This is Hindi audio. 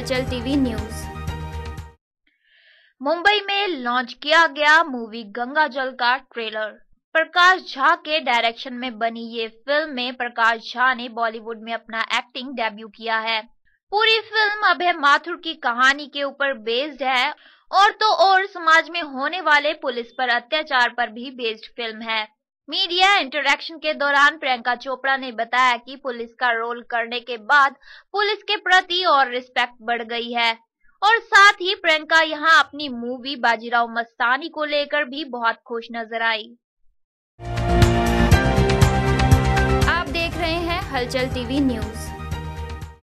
हलचल टीवी न्यूज। मुंबई में लॉन्च किया गया मूवी गंगाजल का ट्रेलर। प्रकाश झा के डायरेक्शन में बनी ये फिल्म में प्रकाश झा ने बॉलीवुड में अपना एक्टिंग डेब्यू किया है। पूरी फिल्म अभय माथुर की कहानी के ऊपर बेस्ड है और तो और समाज में होने वाले पुलिस पर अत्याचार पर भी बेस्ड फिल्म है। मीडिया इंटरैक्शन के दौरान प्रियंका चोपड़ा ने बताया कि पुलिस का रोल करने के बाद पुलिस के प्रति और रिस्पेक्ट बढ़ गई है और साथ ही प्रियंका यहां अपनी मूवी बाजीराव मस्तानी को लेकर भी बहुत खुश नजर आई। आप देख रहे हैं हलचल टीवी न्यूज।